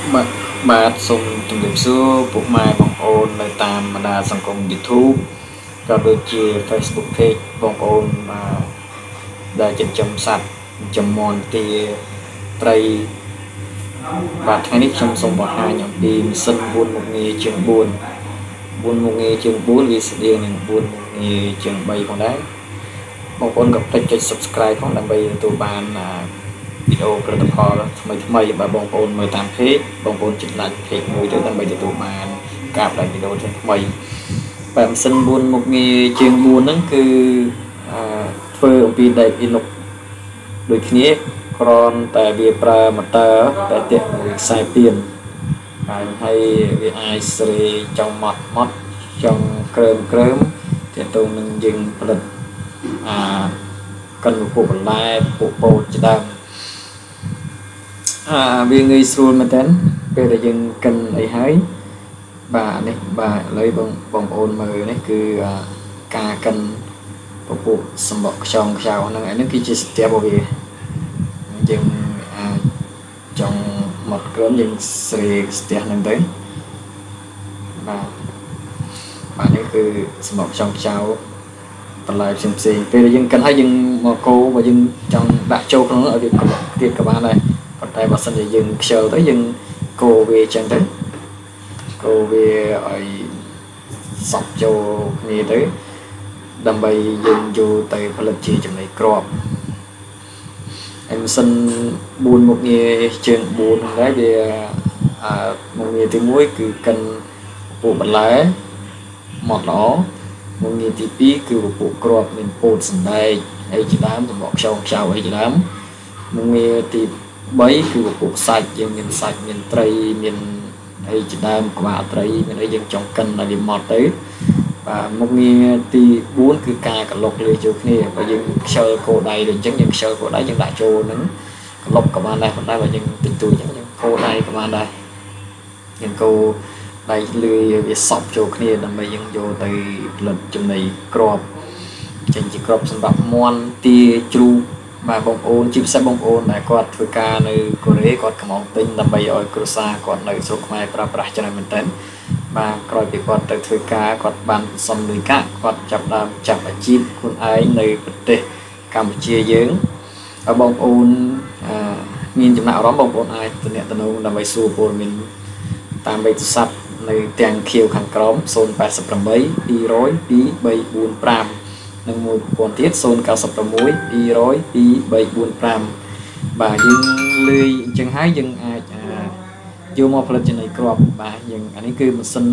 បាទសូមជម្រាបសួរពុកម៉ែបងប្អូននៅតាមបណ្ដាសង្គម YouTube ក៏ដូចជា Facebook Page បងប្អូនដែលចិញ្ចឹមសត្វចិញ្ចឹមមាន់ទាត្រីបាទថ្ងៃនេះខ្ញុំសូមបង្ហាញអំពីម៉ាស៊ីន4មុខងារជាង4មុខងារជាង4វាស្តៀងនឹង4មុខងារជាង3ផងដែរបងប្អូនក៏ភ្លេចចុច Subscribe ផងដើម្បីទទួលបានវីដេអូផលិតផលថ្មីៗបើបងប្អូនមើលតាម Page បងប្អូនចុច Like Page មួយទៅដើម្បីទទួលបានការផ្សាយវីដេអូថ្មីៗបែបម៉ាស៊ីន4មុខងារជាង4ហ្នឹងគឺធ្វើអំពីដែកអ៊ីណុកដូចគ្នាគ្រាន់តែវាប្រើម៉ូទ័រតែទាក់មួយខ្សែទៀនហើយវាអាចស្រីចង់ម៉ត់ចង់ក្រើមទាក់ទងនឹងយើងផលិតកិនពពួកបន្លែពួកពោតជាដើមវាងាយស្រួលមែនតើពេលដែលយើងកិនអីហើយបាទនេះបាទឥឡូវបងប្អូនមើលនេះគឺការកិនពពួកសម្បកខ្យងខ្ចៅហ្នឹងគឺជាស្ទះរបស់វាយើងចង់មកគ្រឿងយើងស្រីស្ទះហ្នឹងទៅបាទនេះគឺសម្បកខ្យងខ្ចៅបន្លែផ្សេងពេលយើងកិនហើយយើងមកកូរបើយើងចង់ដាក់ចូលក្នុងឲ្យវាក្លុកទៀតក៏បានដែរប៉ុន្តែបើសិនជាយើងខ្ជិលទៅយើងកូរវាចឹងទៅកូរវាឲ្យសប់ចូលគ្នាទៅដើម្បីយើងយកទៅផលិតជាចំណីគ្រាប់ហើយម៉ាស៊ីន4មុខងារជើង4ហ្នឹងដែរវាមុខងារទី1គឺកិនពួកបន្លែមកល្អមុខងារទី2គឺពួកគ្រាប់មានពោតសណ្ដែកអីជាដើមសម្បកខ្យងខ្ចៅអីជាដើមមុខងារទី3គឺពួកសាច់យើងមានសាច់មានត្រីមានអីជាដើមក្បាលត្រីមានអីយើងចង់កិនឲ្យវាម៉ត់ទៅបាទមុខងារទី4គឺការក្លុកលាយចូលគ្នាបើយើងខ្ជិលកោដៃដូចអញ្ចឹងយើងខ្ជិលកោដៃយើងដាក់ចូលនឹងក្លុកក៏បានដែរប៉ុន្តែបើយើងតិចតួចអញ្ចឹងយើងកោដៃក៏បានដែរយើងកោដៃលាយវាសប់ចូលគ្នាដើម្បីយើងយកទៅផលិតចំណីគ្រាប់ចេញជាគ្រាប់សម្រាប់មាន់ទាជ្រូកបាទបងប្អូនជាពិសេសបងប្អូនដែលគាត់ធ្វើការនៅកូរ៉េគាត់កំងទិញដើម្បីឲ្យគ្រួសារគាត់នៅស្រុកខ្មែរប្រើប្រាស់ច្រើនមែនទែនបាទក្រោយពីគាត់ទៅធ្វើការគាត់បានសំលុយកាក់គាត់ចាប់ដើមចាប់អាជីពខ្លួនឯងនៅប្រទេសកម្ពុជាយើងហើយបងប្អូនមានចំណាប់អារម្មណ៍បងប្អូនអាចទំនាក់ទំនងដើម្បីសួរព័ត៌មានតាមលេខទូរស័ព្ទនៅទាំងខៀវខាងក្រោម088 200 2345និងមួយប្រព័ន្ធទៀត096 200 2345បាទយើងលើយអញ្ចឹងហើយយើងអាចយកមកផលិតចំណីគ្រាប់បាទយើងអានេះគឺម៉ាស៊ីន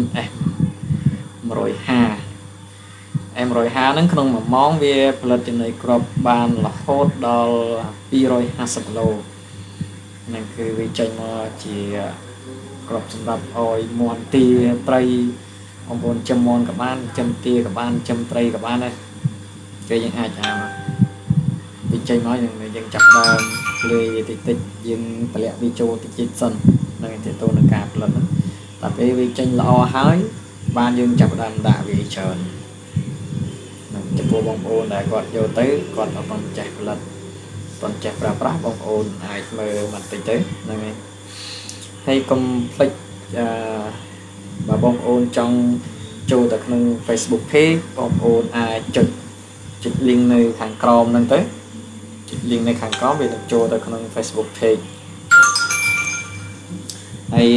S150 ហ្នឹងក្នុង1ម៉ោងវាផលិតចំណីគ្រាប់បានរហូតដល់250គីឡូហ្នឹងគឺវាចេញមកជាគ្រាប់សម្រាប់ឲ្យមាន់ទាត្រីបងប្អូនចិញ្ចឹមមាន់ក៏បានចិញ្ចឹមទាក៏បានចិញ្ចឹមត្រីក៏បានដែរគេយើងអាចវាចេញមកយើងចាប់ដើមលេតិចយើងតម្លាក់វាចូលតិចសិននឹងទៅនឹងការផលិតតែពេលវាចេញល្អហើយបានយើងចាប់ដើមដាក់វាច្រើនចំពោះបងប្អូនដែលគាត់យកទៅគាត់អត់បានចេះផលិតប៉ុន្តែចេះប្រើប្រាស់បងប្អូនអាចមើលបន្តិចទៅហ្នឹងហើយហើយកុំភ្លេចបើបងប្អូនចង់ចូលទៅក្នុង Facebook Page បងប្អូនអាចចុច link នៅខាងក្រោមហ្នឹងទៅចុច link នៅខាងក្រោមវានឹងចូលទៅក្នុង Facebook Page ហើយ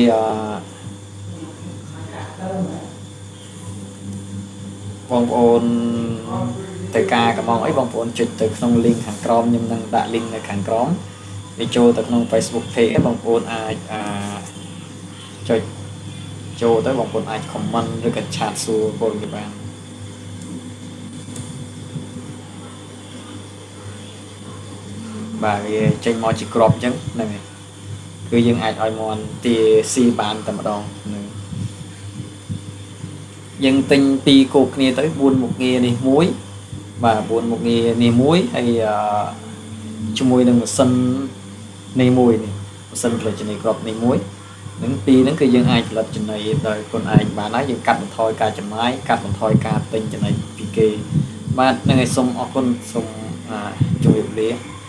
បងប្អូនទៅការកំងអីបងប្អូនចុចទៅក្នុង link ខាងក្រោមខ្ញុំនឹងដាក់ link នៅខាងក្រោមវាចូលទៅក្នុង Facebook Page បងប្អូនអាចចុចចូលទៅបងប្អូនអាច comment ឬក៏ឆាតសួរព័ត៌មានបានបាទវាចេញមកជាក្របអញ្ចឹងហ្នឹងហើយគឺយើងអាចឲ្យមាន់ទាស៊ីបានតែម្ដងហ្នឹងយើងទិញពីគោកគ្នាទៅ4មុខងារនេះមួយបាទ4មុខងារនេះមួយហើយជាមួយនឹងម៉ាស៊ីននេះមួយនេះម៉ាស៊ីនផលិតចំណីគ្រាប់នេះមួយនឹងពីរហ្នឹងគឺយើងអាចផលិតចំណីដោយខ្លួនឯងបានហើយយើងកាត់បន្ថយការចំណាយកាត់បន្ថយការទិញចំណីពីគេបាទហ្នឹងហើយសូមអរគុណសូមជម្រាបលា